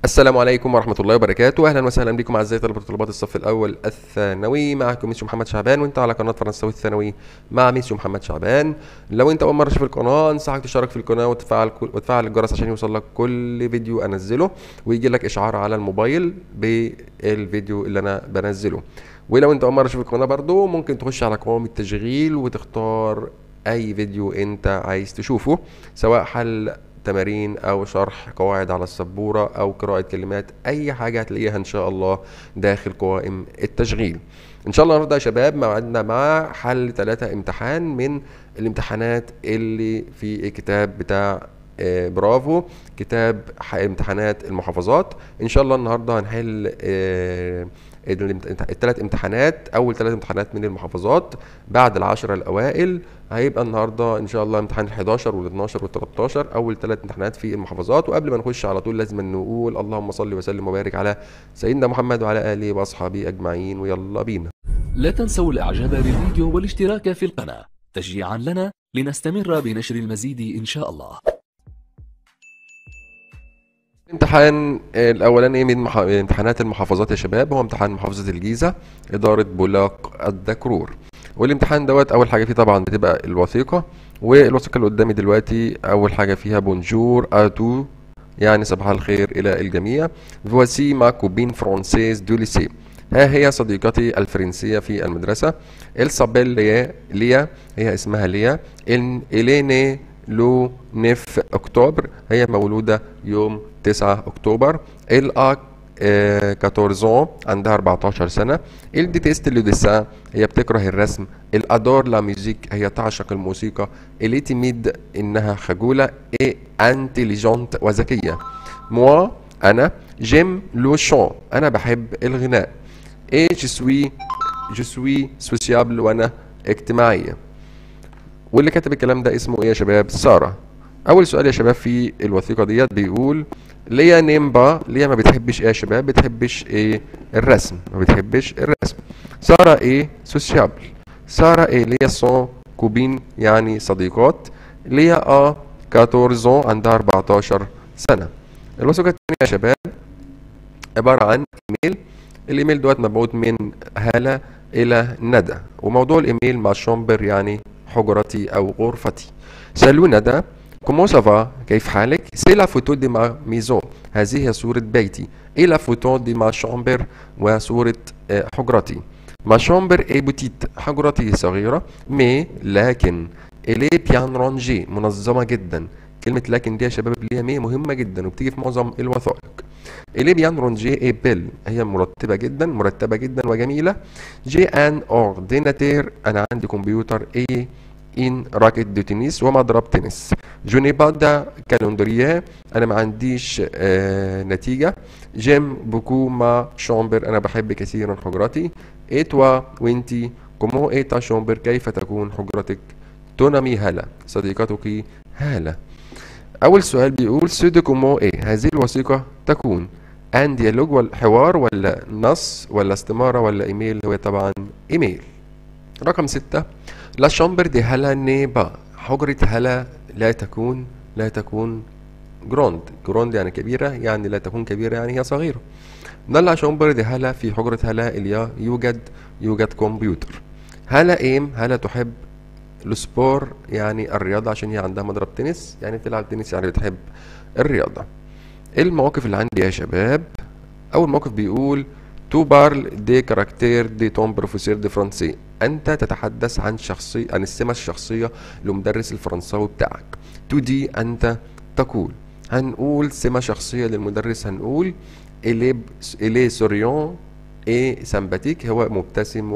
السلام عليكم ورحمة الله وبركاته. أهلا وسهلا بكم أعزائي طلبة وطلبات الصف الأول الثانوي. معكم ميسيو محمد شعبان، وأنت على قناة فرنساوي الثانوي مع ميسيو محمد شعبان. لو أنت أول مرة تشوف القناة أنصحك تشترك في القناة وتفعل الجرس عشان يوصلك كل فيديو أنزله، ويجي لك إشعار على الموبايل بالفيديو اللي أنا بنزله. ولو أنت أول مرة تشوف القناة برضو ممكن تخش على قوائم التشغيل وتختار أي فيديو أنت عايز تشوفه، سواء حل تمارين او شرح قواعد على السبورة او قراءة كلمات، اي حاجة هتلاقيها ان شاء الله داخل قوائم التشغيل. ان شاء الله النهارده يا شباب موعدنا مع حل 3 امتحان من الامتحانات اللي في الكتاب بتاع برافو، كتاب امتحانات المحافظات. ان شاء الله النهارده هنحل الثلاث امتحانات، اول 3 امتحانات من المحافظات بعد العشرة الاوائل. هيبقى النهارده ان شاء الله امتحان ال11 وال12 وال13، اول 3 امتحانات في المحافظات. وقبل ما نخش على طول لازم نقول اللهم صل وسلم وبارك على سيدنا محمد وعلى اله واصحابه اجمعين، ويلا بينا. لا تنسوا الاعجاب بالفيديو والاشتراك في القناة تشجيعا لنا لنستمر بنشر المزيد ان شاء الله. الامتحان الاولاني من امتحانات المحافظات يا شباب هو امتحان محافظة الجيزة، ادارة بولاق الدكرور. والامتحان دوت اول حاجة فيه طبعا بتبقى الوثيقة، والوثيقة اللي قدامي دلوقتي اول حاجة فيها بونجور اتو، يعني صباح الخير الى الجميع. فواسي ما كوبين فرانسيز دو ليسي، ها هي صديقتي الفرنسية في المدرسة. السابيل ليا، هي اسمها ليا. إليني لو 9 أكتوبر، هي مولودة يوم 9 أكتوبر. الأ 14 عندها 14 سنة. الديتيست لو ديسان، هي بتكره الرسم. الأدور لا ميوزيك، هي تعشق الموسيقى. إلي تيميد، إنها خجولة. إي انتيليجونت، وذكية. موا، أنا. جيم لو شون، أنا بحب الغناء. إي جو سوي سوسيابل، وأنا اجتماعية. واللي كاتب الكلام ده اسمه ايه يا شباب؟ سارة. اول سؤال يا شباب في الوثيقة ديت بيقول ليا نيمبا، ليا ما بتحبش ايه يا شباب؟ بتحبش ايه؟ الرسم، ما بتحبش الرسم. سارة ايه؟ سوسيابل. سارة ايه؟ ليا سون كوبين، يعني صديقات. ليا 14 عندها 14 سنة. الوثيقة الثانية يا شباب عبارة عن ايميل. الايميل دوت مبعوث من هالة الى ندى، وموضوع الايميل مع شومبر يعني حجرتي او غرفتي. سالو ندى، كومون سافا، كيف حالك؟ سي لا فوتو دي ما ميزون، هذه هي صورة بيتي. اي لا فوتو دي ما شومبر، وصورة حجرتي. ما شومبر اي بوتيت، حجرتي صغيرة. مي، لكن. الي بيان رونجي، منظمة جدا. كلمة لكن دي يا شباب اللي هي مي مهمة جدا وبتيجي في معظم الوثائق. إلي بيان رونجي اي بيل، هي مرتبة جدا وجميلة. جي ان اورديناتير، انا عندي كمبيوتر. اي ان راكت دو تنس، ومضرب تنس. جوني بادا كالندريا، انا ما عنديش نتيجة. جيم بوكو ما شومبر، انا بحب كثيرا حجرتي. ايتوا، وانتي. كومو ايتا شومبر، كيف تكون حجرتك؟ تونامي هالة، صديقتك هالة. أول سؤال بيقول سودو كومو إيه، هذه الوثيقة تكون أن ديالوج ولا حوار ولا نص ولا استمارة ولا إيميل؟ هو طبعا إيميل. رقم 6، لا شامبر دي هلا نيبا، حجرة هلا لا تكون جروند يعني كبيرة، يعني لا تكون كبيرة يعني هي صغيرة. نلا شامبر دي هلا، في حجرة هلا اللي يوجد كمبيوتر. هلا إيم، هلا تحب السبور يعني الرياضة، عشان هي عندها مضرب تنس، يعني بتلعب تنس يعني بتحب الرياضة. المواقف اللي عندي يا شباب، أول موقف بيقول تو بارل دي كاركتير دي توم بروفيسور دي فرنسي، أنت تتحدث عن عن السمة الشخصية لمدرس الفرنساوي بتاعك. تو دي، أنت تقول. هنقول سمة شخصية للمدرس، هنقول إلي سوريون إيه سامباتيك، هو مبتسم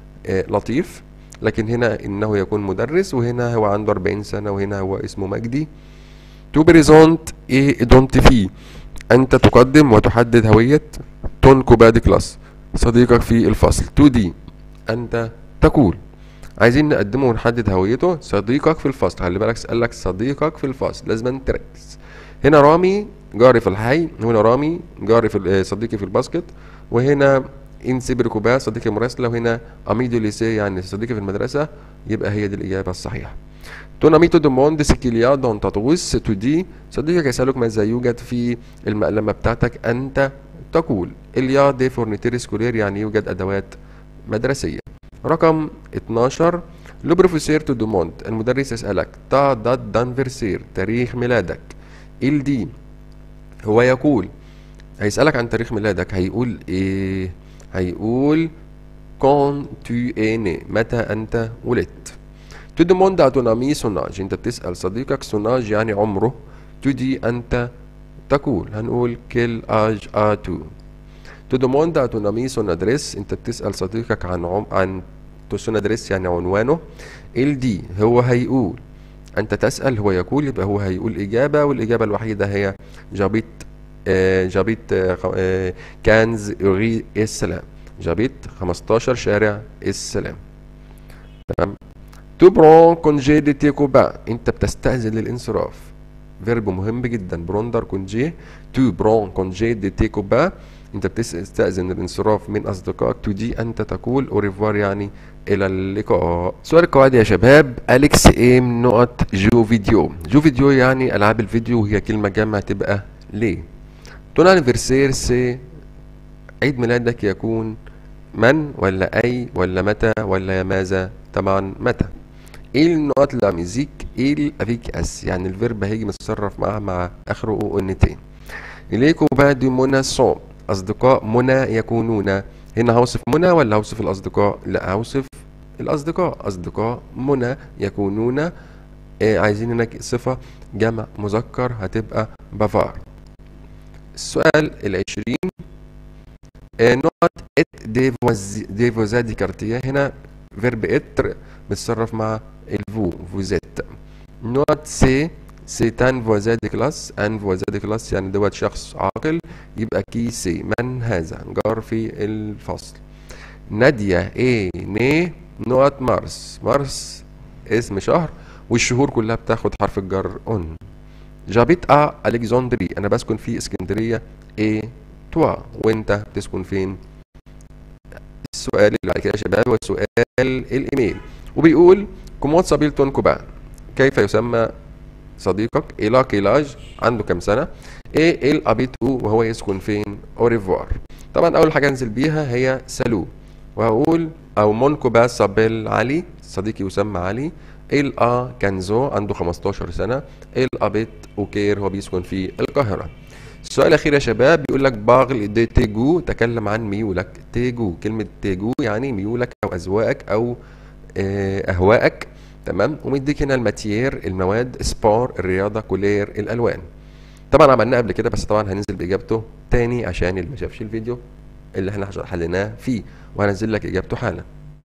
ولطيف. لكن هنا انه يكون مدرس، وهنا هو عنده 40 سنة، وهنا هو اسمه مجدي. تو بريزونت ايه ايدونتيفي، انت تقدم وتحدد هوية. تون كوباد كلاس، صديقك في الفصل. تو دي، انت تقول. عايزين نقدمه ونحدد هويته. صديقك في الفصل، خلي بالك سألك صديقك في الفصل، لازم تركز. هنا رامي جاري في الحي، هنا رامي جاري في صديقي في الباسكت، وهنا انسي بركوبا صديقي المراسلة، وهنا اميدو ليسي يعني صديقي في المدرسة. يبقى هي دي الإجابة الصحيحة. Ton ami te demande ce qu'il y a dans ta trousse. Tu dis صديقك يسألك ماذا يوجد في المقلمة بتاعتك. أنت تقول il y a des fournitures scolaires يعني يوجد أدوات مدرسية. رقم 12 le professeur te demande المدرس يسألك ta date d'anniversaire تاريخ ميلادك. il dit هو يقول هيسألك عن تاريخ ميلادك هيقول ايه؟ هيقول quand tu es né متى أنت ولدت. tu demandes à ton ami son âge أنت بتسأل صديقك son âge يعني عمره. tu dis أنت تقول هنقول quel âge as-tu. tu demandes à ton ami son adresse أنت بتسأل صديقك عن son adresse يعني عنوانه. il dit هو هيقول أنت تسأل هو يقول يبقى هو هيقول إجابة والإجابة الوحيدة هي جابيت جابيت 15 رue السلام. جابيت 15 شارع السلام. تمام. تو برون كونجي دي تي كوبان انت بتستأذن للانصراف. فيرب مهم جدا بروندر كونجي. تو برون كونجي دي تي كوبان انت بتستأذن للانصراف من اصدقائك. تو دي انت تقول اوريفوار يعني الى اللقاء. سؤال القواعد يا شباب اليكس ايم نقط جو فيديو. جو فيديو يعني العاب الفيديو وهي كلمة جامعة تبقى ليه. تون انيفرسير سي عيد ميلادك يكون من ولا أي ولا متى ولا ماذا؟ طبعا متى. ايه النقط لا ميزيك ايه افيك اس يعني الفيرب هيجي متصرف معاه مع اخره او ان تي. اليكو بعد منى صوم اصدقاء منى يكونون. هنا هوصف منى ولا هوصف الاصدقاء؟ لا هوصف الاصدقاء. اصدقاء منى يكونون. عايزين هناك صفة جمع مذكر هتبقى بافار. السؤال العشرين نقط ات دي فوزا دي كارتيه. هنا فيرب اتر بتصرف مع الفو فوزيت. نقط سي تان فوزا دي كلاس. ان فوزا دي كلاس يعني دوت شخص عاقل يبقى كي سي من هذا جار في الفصل. نادية ايه ني نقط مارس. مارس اسم شهر والشهور كلها بتاخد حرف الجر اون. جابيت الكسندري انا بسكن في اسكندريه. ايه توا وانت بتسكن فين؟ السؤال اللي بعد كده يا شباب هو سؤال الايميل وبيقول كومون سابيل تون كوبان كيف يسمى صديقك؟ إلى كيلاج عنده كام سنه؟ ايه الابيتو وهو يسكن فين؟ اوريفوار. طبعا اول حاجه انزل بيها هي سالو وهقول او مون كوبان سابيل علي صديقي يسمى علي. كانزو عنده 15 سنة. الأبيت أوكير هو بيسكن في القاهرة. السؤال الأخير يا شباب بيقول لك باغل دي تيجو تكلم عن ميولك. تيجو كلمة تيجو يعني ميولك أو أذواقك أو أهواءك. تمام. ومديك هنا الماتيير المواد سبور الرياضة كولير الألوان. طبعا عملناه قبل كده بس طبعا هننزل بإجابته تاني عشان اللي ما شافش الفيديو اللي احنا حليناه فيه وهنزل لك إجابته حالا.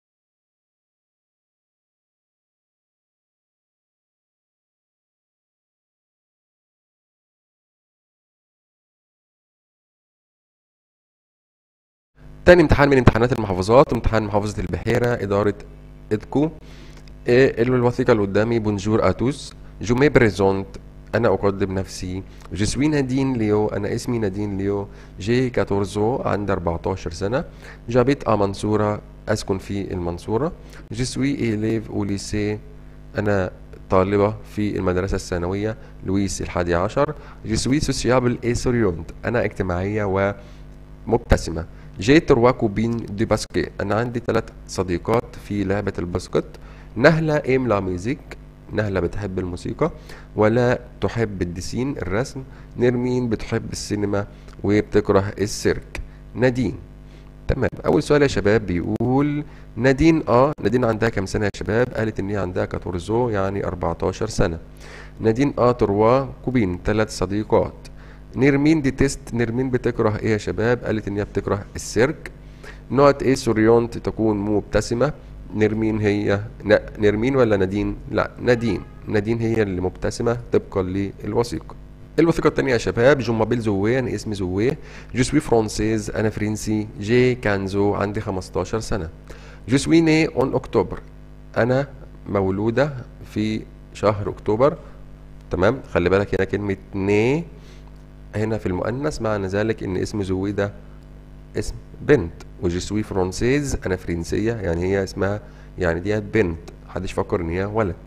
تاني امتحان من امتحانات المحافظات امتحان محافظة البحيرة إدارة إدكو. الوثيقة اللي قدامي بونجور أتوس جو مي بريزونت أنا أقدم نفسي. جو سوي نادين ليو أنا اسمي نادين ليو. جي 14 عندي 14 سنة. جابيت منصورة أسكن في المنصورة. جو سوي إليف أو ليسي أنا طالبة في المدرسة الثانوية لويس 11. جو سوي سوسيابل إي سوريونت أنا اجتماعية ومبتسمة. جي تروا كوبين دي باسكي انا عندي 3 صديقات في لعبة الباسكت. نهلة ايم لا ميوزيك نهلة بتحب الموسيقى ولا تحب الديسين الرسم. نرمين بتحب السينما وبتكره السيرك. نادين. تمام. اول سؤال يا شباب بيقول نادين نادين عندها كام سنة يا شباب؟ قالت ان هي عندها 14 يعني 14 سنة. نادين تروا كوبين 3 صديقات. نرمين دي تيست نرمين بتكره ايه يا شباب؟ قالت ان هي بتكره السيرك. نوت ايه سوريونت تكون مبتسمة. نرمين هي نرمين ولا نادين؟ لا نادين هي اللي مبتسمة طبقا للوثيقة. الوثيقة التانية يا شباب جو مابيل زوي انا اسمي زوي. جو سوي فرانسيز انا فرنسي. جي كانزو عندي 15 سنة. جو سوي ني اون اكتوبر انا مولودة في شهر اكتوبر. تمام. خلي بالك هنا كلمة ني هنا في المؤنث معنى ذلك ان اسم زوي ده اسم بنت. وجسوي فرانسيز انا فرنسيه يعني هي اسمها يعني دي بنت محدش فكر ان هي ولد.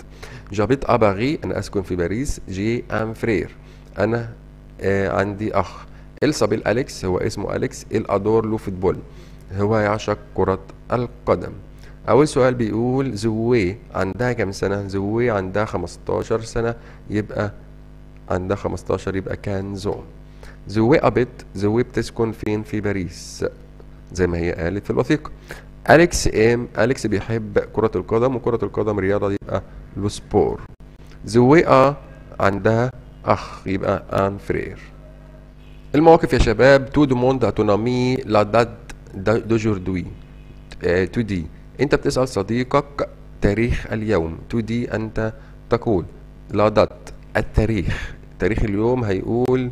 جابيت ا باريس، انا اسكن في باريس. جي ان فرير، انا عندي اخ. il s'appelle أليكس، هو اسمه أليكس. il adore le football، هو يعشق كرة القدم. أول سؤال بيقول زوي عندها كم سنة؟ زوي عندها 15 سنة، يبقى عندها 15 يبقى كان زوم. زوي أبت، زوي بتسكن فين؟ في باريس زي ما هي قالت في الوثيقة. أليكس أليكس بيحب كرة القدم، وكرة القدم رياضة يبقى لو سبور. زوي عندها أخ يبقى ان فرير. المواقف يا شباب: تو دوموند اتونامي لا دات دوجوردوي. تو دي انت بتسأل صديقك تاريخ اليوم. تو دي انت تقول. لا دات التاريخ، تاريخ اليوم هيقول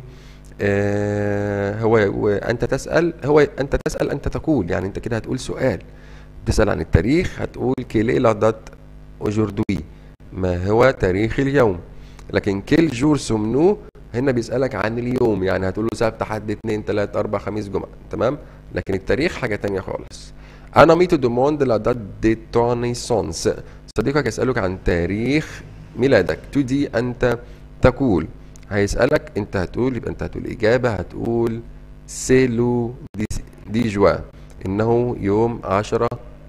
انت تسأل، انت تسأل انت تقول، يعني انت كده هتقول سؤال. تسأل عن التاريخ هتقول كيلي لا دات اوجوردوي، ما هو تاريخ اليوم. لكن كل جور سومنو هنا بيسألك عن اليوم، يعني هتقول له سبت حد اتنين تلات اربع خميس جمعة، تمام. لكن التاريخ حاجة تانية خالص. انا ميتو دوموند لا دات دي توني سونس، صديقك يسألك عن تاريخ ميلادك. تو دي انت تقول، هيسألك انت هتقول، يبقى انت هتقول اجابة، هتقول سيلو دي جوا، انه يوم 10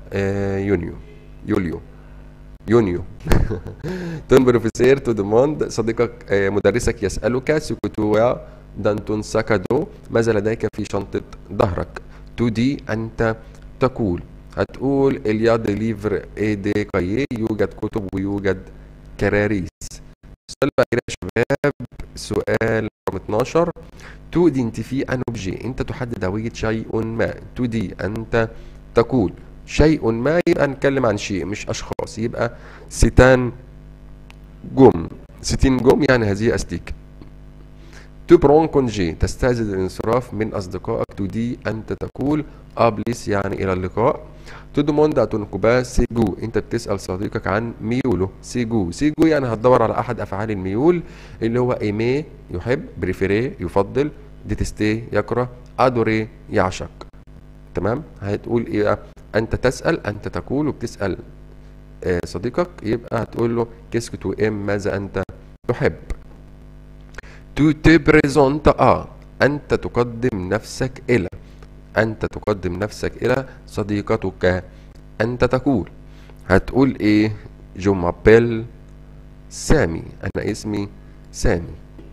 يونيو. تون بروفيسير تو دوموند، صديقك مدرسك يسألك سكوتوا دانتون ساكادو، ماذا لديك في شنطة ظهرك. تو دي أنت تقول، هتقول اليا دي ليفر اي دي كايي، يوجد كتب ويوجد كراريس. السؤال بقى يا شباب، سؤال رقم 12. تو ايدنتيفي ان اوبجي، انت تحدد هوية شيء ما. تو دي انت تقول شيء ما، يبقى نتكلم عن شيء مش اشخاص، يبقى ستان جم، ستين جم يعني هذه استيك. تو برون كونجي، تستعجل الانصراف من اصدقائك. تو دي انت تقول ابليس يعني الى اللقاء. تو دوموند اتونكوبا سيجو، انت بتسال صديقك عن ميوله. سيجو يعني هتدور على احد افعال الميول، اللي هو ايمي يحب، بريفيري يفضل، ديتستي يكره، ادوري يعشق، تمام. هتقول ايه بقى؟ انت تسال انت تقول، وبتسال صديقك، يبقى هتقول له كيسك تو ام، ماذا انت تحب. تو تي بريزونت انت تقدم نفسك الى، انت تقدم نفسك الى صديقتك. انت تقول، هتقول ايه؟ جو مابيل سامي، انا اسمي سامي.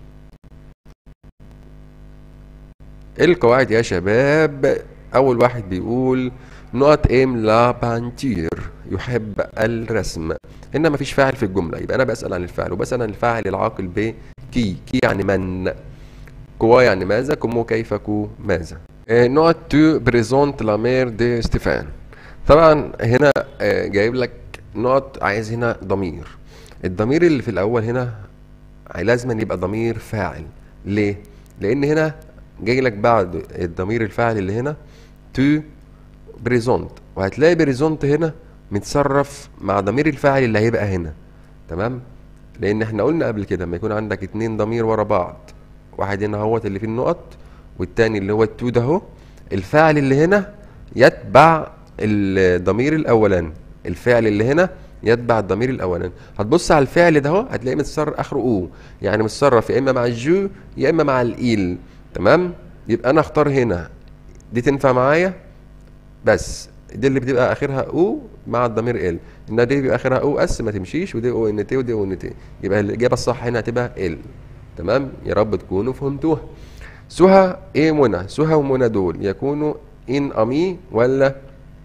القواعد يا شباب: اول واحد بيقول نقط ام لا بانتير، يحب الرسم. هنا مفيش فاعل في الجمله، يبقى انا بسال عن الفاعل، وبسال عن الفاعل العاقل ب كي يعني من، كوا يعني ماذا، كومو كيف، كو ماذا. نقط تو بريزونت لا مير دي ستيفان، طبعا هنا جايب لك نقط، عايز هنا ضمير. الضمير اللي في الاول هنا لازم يبقى ضمير فاعل. ليه؟ لان هنا جاي لك بعد الضمير الفاعل اللي هنا تو بريزونت، وهتلاقي بريزونت هنا متصرف مع ضمير الفاعل اللي هيبقى هنا، تمام. لان احنا قلنا قبل كده لما يكون عندك اتنين ضمير ورا بعض، واحد هنا اهوت اللي فيه النقط، والتاني اللي هو التو ده اهو، الفاعل اللي هنا يتبع الضمير الاولاني، الفعل اللي هنا يتبع الضمير الاولاني. هتبص على الفعل ده اهو، هتلاقيه متصرف اخره او، يعني متصرف يا اما مع الجو يا اما مع الايل، تمام. يبقى انا اختار هنا دي تنفع معايا، بس دي اللي بتبقى اخرها او مع الضمير ال، انها دي بيبقى اخرها او اس ما تمشيش، ودي او ان تي ودي او ان تي، يبقى الاجابه الصح هنا هتبقى ال، تمام. يا رب تكونوا فهمتوها. سهى ايه منى، سهى ومنى دول يكونوا ان امي ولا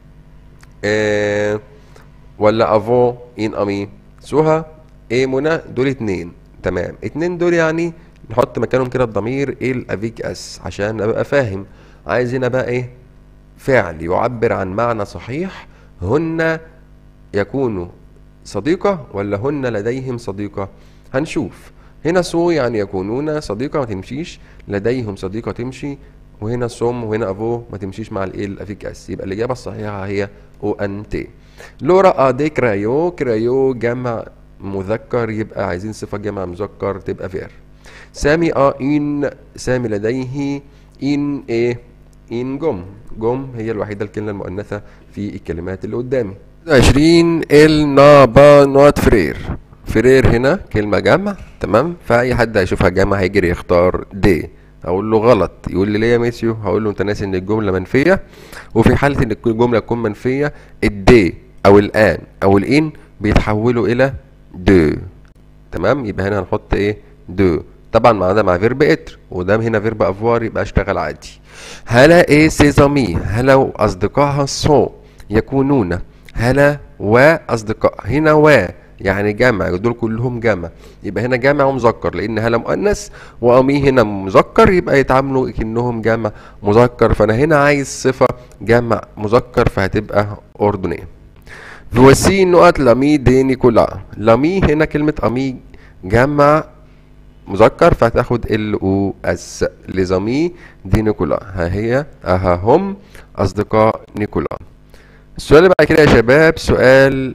ولا افو ان امي. سهى ايه منى دول اتنين، تمام. اتنين دول يعني نحط مكانهم كده الضمير ال افيك اس عشان ابقى فاهم. عايز هنا بقى ايه؟ فعل يعبر عن معنى صحيح. هن يكونوا صديقة ولا هن لديهم صديقة؟ هنشوف. هنا سو يعني يكونون صديقة ما تمشيش، لديهم صديقة تمشي، وهنا سوم وهنا افو ما تمشيش مع ال افيك اس، يبقى الإجابة الصحيحة هي او ان تي. لورا دي كرايو، كرايو جمع مذكر، يبقى عايزين صفة جمع مذكر تبقى فير. سامي ان، سامي لديه ان ايه؟ ان جم، جم هي الوحيدة الكلمة المؤنثة في الكلمات اللي قدامي. 20 ال نابا نوت فرير، فرير هنا كلمة جمع، تمام، فأي حد هيشوفها جمع هيجري يختار دي. أقول له غلط، يقول لي ليه يا ميسيو؟ هقول له أنت ناسي إن الجملة منفية، وفي حالة إن الجملة تكون منفية الدي أو الآن أو الإن بيتحولوا إلى دو. تمام، يبقى هنا هنحط إيه؟ دو. طبعا مع ده مع فيرب اتر، وده هنا فيرب افوار، يبقى اشتغل عادي. هلا ايه سيزامي، هلا واصدقائها سو يكونون. هلا واصدقاء، هنا يعني جمع، دول كلهم جمع، يبقى هنا جمع ومذكر، لان هلا مؤنث وامي هنا مذكر، يبقى يتعاملوا كأنهم جمع مذكر. فانا هنا عايز صفة جمع مذكر، فهتبقى اردنيه. فوسي نقط لامي دي نيكولا. لامي هنا كلمة امي جمع مذكر، فهتاخد ال او اس لزامي دي نيكولا. ها هي اها هم اصدقاء نيكولا. السؤال اللي بعد كده يا شباب سؤال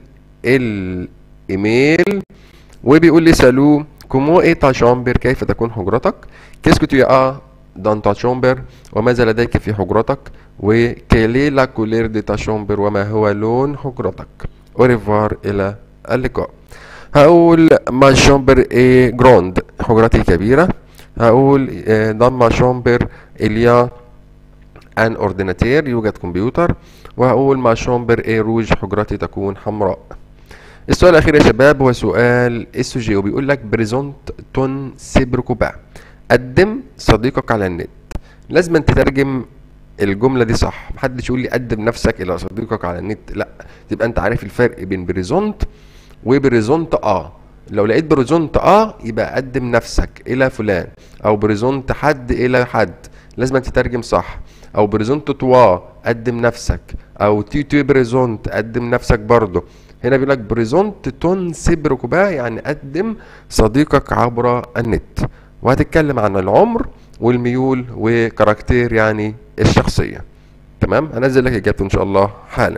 الايميل، وبيقول لي سالو كومو اي تا شامبر، كيف تكون حجرتك؟ كيسكو تو ا دان تا شامبر، وماذا لديك في حجرتك؟ وكيلي لا كولير دي تا شامبر، وما هو لون حجرتك؟ اوريفوار، الى اللقاء. هقول ما شامبر اي جراند، حجرتي كبيرة. هقول دان ما شامبر اليا ان اورديناتير، يوجد كمبيوتر. وهقول ما شامبر اي روج، حجرتي تكون حمراء. السؤال الاخير يا شباب هو سؤال السوجي، وبيقول لك بريزونت تون سيبركوبا، قدم صديقك على النت. لازم تترجم الجملة دي صح، محدش يقول لي قدم نفسك الى صديقك على النت، لا، تبقى انت عارف الفرق بين بريزونت وبريزونت لو لقيت بريزونت يبقى قدم نفسك الى فلان، او بريزونت حد الى حد، لازم تترجم صح. او بريزونت توا قدم نفسك، او تي بريزونت قدم نفسك برضه. هنا بيقول لك بريزونت تون سيبركوبا، يعني قدم صديقك عبر النت. وهتتكلم عن العمر والميول وكاركتير يعني الشخصية. تمام، هنزل لك اجابته ان شاء الله حالا.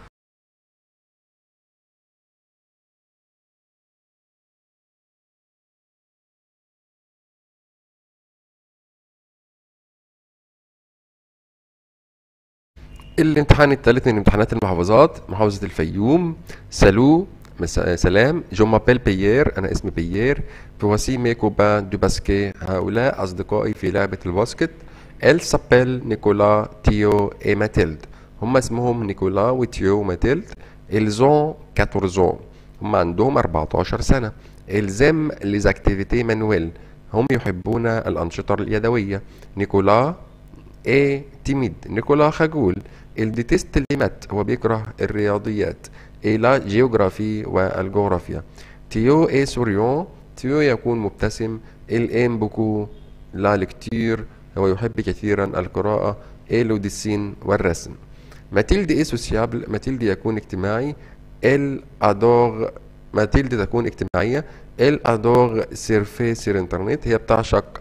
الامتحان الثالث من امتحانات المحافظات، محافظة الفيوم. سالو، سلام، جو مابيل بيير، أنا اسمي بيير. فواسي مي كوبان دو باسكي، هؤلاء أصدقائي في لعبة الباسكت. إل سابيل نيكولا، تيو إي ماتيلد، هم اسمهم نيكولا وتيو وماتيلد. إلزون 14 هم عندهم 14 سنة. إلزام ليز اكتيفيتي مانويل، هم يحبون الأنشطة اليدوية. نيكولا ايه تيميد، نيكولا خجول. الديتيست لي مات، هو بيكره الرياضيات. ايه لا جيوغرافي والجغرافيا. تيو ايه سوريون، تيو يكون مبتسم. الام بوكو لا لكتير، هو يحب كثيرا القراءة. ايه لوديسين والرسم. ماتيلد ايه سوسيابل، ماتيلد يكون اجتماعي. ال ادوغ، ماتيلد تكون اجتماعية. ال ادوغ سيرفي سير انترنت، هي بتعشق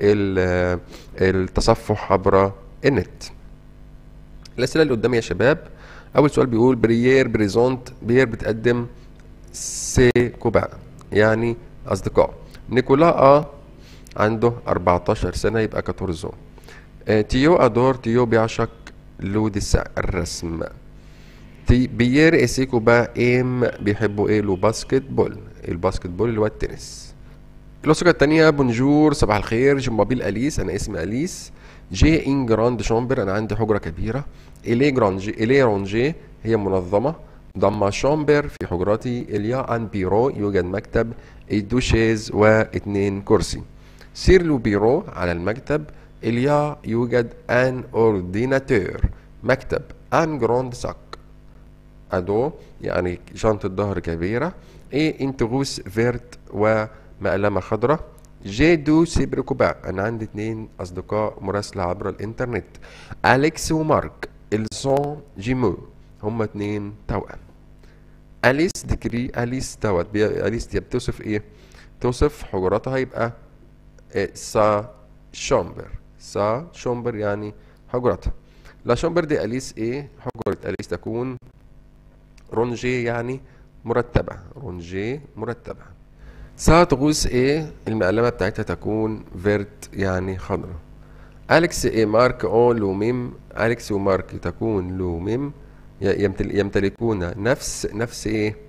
التصفح عبر النت. الأسئلة اللي قدامي يا شباب، أول سؤال بيقول بريير بريزونت، بيير بتقدم سي كوبا يعني أصدقاء. نيكولا عنده 14 سنة، يبقى 14. تيو أدور، تيو بيعشق لوديسا الرسم. بيير إسي كوبا إيم بيحبوا إيه؟ لو باسكت بول، الباسكت بول اللي هو التنس. الوصفة التانية بونجور، صباح الخير، جو مابيل أليس، أنا اسمي أليس. جي إن جراند شامبر، أنا عندي حجرة كبيرة. إلي جرانجي، إلي رونجي هي منظمة. ضم شامبر في حجرتي. إليا أن بيرو يوجد مكتب. دوشيز واتنين كرسي. سير لو بيرو على المكتب. إليا يوجد أن أورديناتور مكتب. أن جراند ساك أدو يعني شنطة ظهر كبيرة. إيه انتغوس فيرت ومقلمة خضراء. جي دو سيبركوبا، أنا عندي 2 أصدقاء مراسلة عبر الإنترنت. أليكس ومارك إلسون جيمو، هما 2 توأم. أليس ديكري، أليس دوت أليس دي بتوصف إيه؟ توصف حجراتها، يبقى سا شامبر، سا شامبر يعني حجرتها. لا شامبر دي أليس إيه؟ حجرة أليس تكون رونجي يعني مرتبة، رونجي مرتبة. ساعة غوص ايه؟ المقلمة بتاعتها تكون فيرت يعني خضرا. أليكس ايه مارك اون لوميم، أليكس ومارك تكون لوميم، يمتلكون نفس ايه؟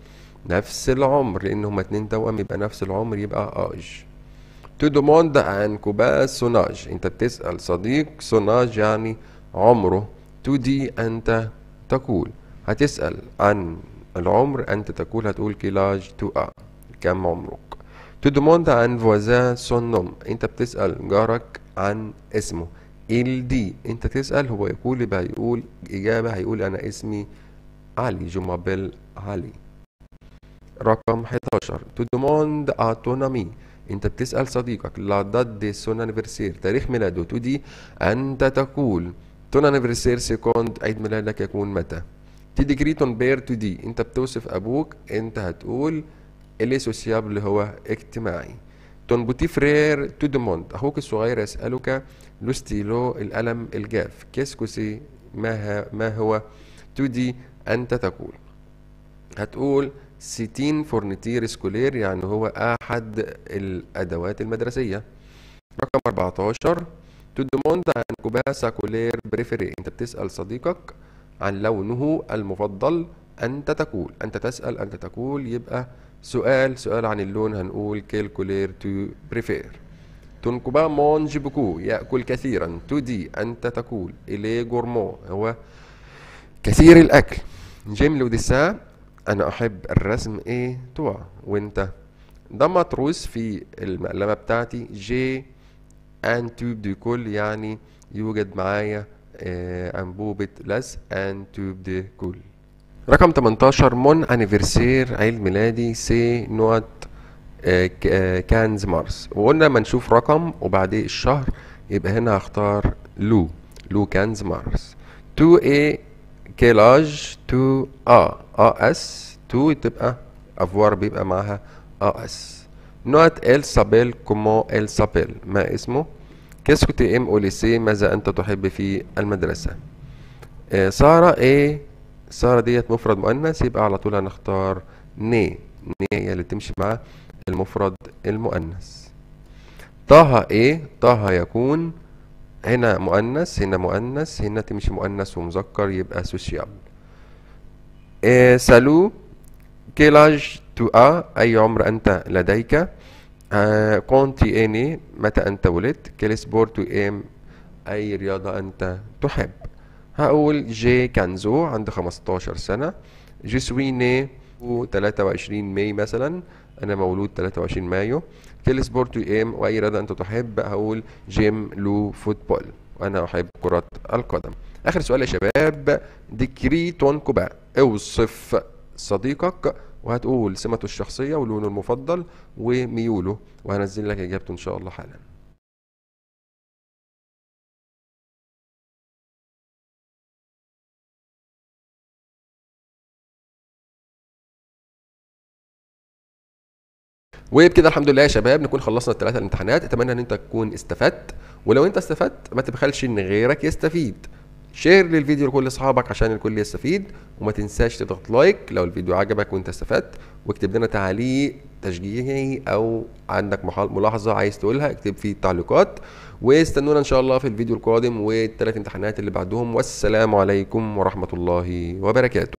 نفس العمر، لان هما اتنين توأم يبقى نفس العمر يبقى اج. تو دوموند ان كوبا سوناج، انت بتسأل صديق سوناج يعني عمره. تو دي انت تقول، هتسأل عن العمر انت تقول، هتقول كيلاج تو ا، كم عمرك. تو دوموند ان فوازان سون نوم، انت بتسأل جارك عن اسمه. il دي انت تسأل، هو يقول يبقى هيقول اجابة، هيقول انا اسمي علي، جو مابيل علي. رقم 11 تو دوموند ا تون امي، انت بتسأل صديقك لا دات دي سون انيفرسير، تاريخ ميلاده. تو دي انت تقول تون انيفرسير سيكوند، عيد ميلادك يكون متى. تي ديكري تون بير، تو دي انت بتوصف ابوك، انت هتقول اللي سوسيابل هو اجتماعي. تون بوتي فرير تو دوموند، اخوك الصغير يسألك لو ستيلو القلم الجاف. كيسكوسي ما هو. تو دي انت تقول، هتقول سيتين فورنيتير سكولير يعني هو احد الادوات المدرسيه. رقم 14 تو دوموند عن كوباسا كولير بريفيري، انت بتسال صديقك عن لونه المفضل. انت تقول، انت تسال انت تقول يبقى سؤال عن اللون، هنقول كيل كولير تو بريفير. تون كوبا مونج بوكو ياكل كثيرا. تو دي انت تقول الي جورمون هو كثير الاكل. جيم لو ديسا انا احب الرسم ايه توا، وانت ده متروس في المقلمة بتاعتي. جي ان توب دي كل يعني يوجد معايا انبوبة لزق ان توب دي كل. رقم 18 مون انيفرسير، عيد ميلادي. سي نوت كانز مارس، وقلنا لما نشوف رقم وبعديه الشهر يبقى هنا هختار لو كانز مارس. تو ايه كيلاج تو اس، تو تبقى افوار بيبقى معاها اس. نوت ال سابيل كومون ال سابيل، ما اسمه. كيسكو تي ام او ليسي، ماذا انت تحب في المدرسة. سارة ايه، سارة ديت مفرد مؤنث يبقى على طول هنختار ني هي اللي تمشي مع المفرد المؤنث. طه ايه، طه يكون هنا مؤنث هنا مؤنث، هنا تمشي مؤنث ومذكر يبقى سوسيابل. سالو كيلاج تو أي عمر أنت لديك. كونتي إني متى أنت ولدت. كيل سبور تو إم أي رياضة أنت تحب. هقول جي كانزو عندي 15 سنة. جي سوي ني 23 ماي مثلا، أنا مولود 23 مايو. كيل سبور تو إم وأي رياضة أنت تحب، هقول جيم لو فوتبول وأنا أحب كرة القدم. آخر سؤال يا شباب، ديكري تون كوبا، اوصف صديقك وهتقول سمته الشخصية ولونه المفضل وميوله، وهنزل لك إجابته إن شاء الله حالا. وبكده الحمد لله يا شباب نكون خلصنا الثلاثة الامتحانات. اتمنى ان انت تكون استفدت، ولو انت استفدت ما تبخلش ان غيرك يستفيد. شير للفيديو لكل اصحابك عشان الكل يستفيد، وما تنساش تضغط لايك لو الفيديو عجبك وانت استفدت، واكتب لنا تعليق تشجيعي او عندك ملاحظة عايز تقولها اكتب في التعليقات. واستنونا ان شاء الله في الفيديو القادم والثلاث امتحانات اللي بعدهم. والسلام عليكم ورحمة الله وبركاته.